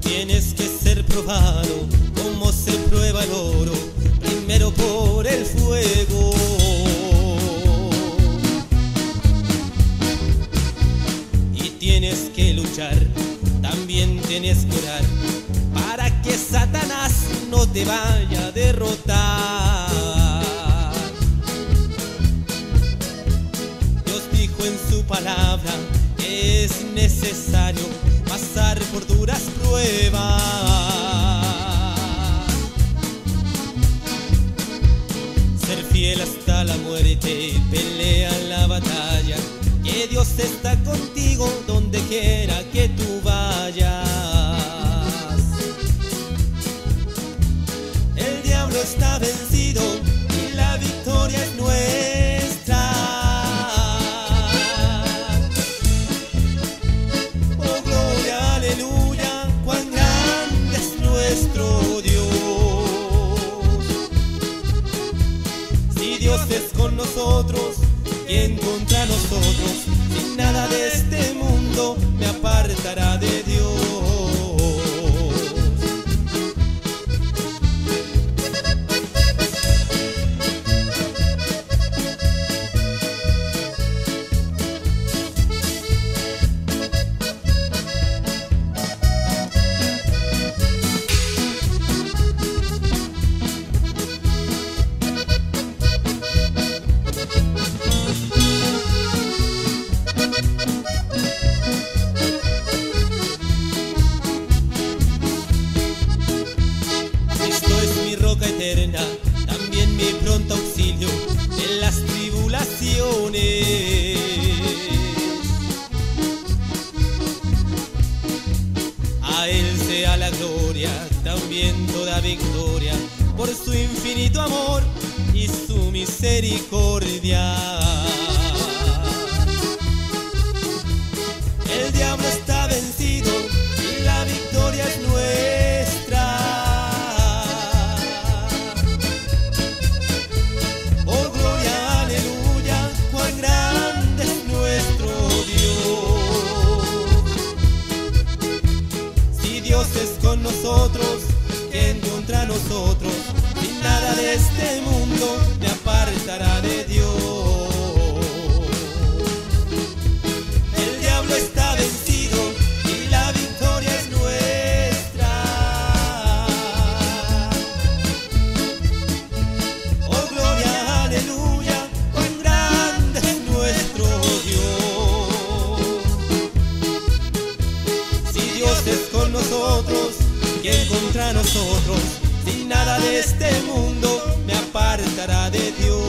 Tienes que ser probado como se prueba el oro, primero por el fuego. Y tienes que luchar, también tienes que orar, para que Satanás no te vaya a derrotar. Dios dijo en su palabra que es necesario pasar por duras pruebas. Ser fiel hasta la muerte, pelea la batalla, que Dios está contigo donde quiera que tú vayas. El diablo está vencido y la victoria es nuestra. Oh gloria, aleluya, cuán grande es nuestro Dios. Si Dios es con nosotros, ¿quién contra nosotros? Sin nada de este mundo me apartará de Dios. Eterna, también mi pronto auxilio en las tribulaciones. A Él sea la gloria, también toda victoria, por su infinito amor y su misericordia. El diablo está vencido y la victoria es nuestra. Dios es con nosotros, ¿quién contra nosotros? Sin nada de este mundo me apartará de Dios. El diablo está vencido y la victoria es nuestra. Oh gloria, aleluya, cuán grande es nuestro Dios. Si Dios es con nosotros, ¿quién contra nosotros? Sin nada de este mundo me apartará de Dios.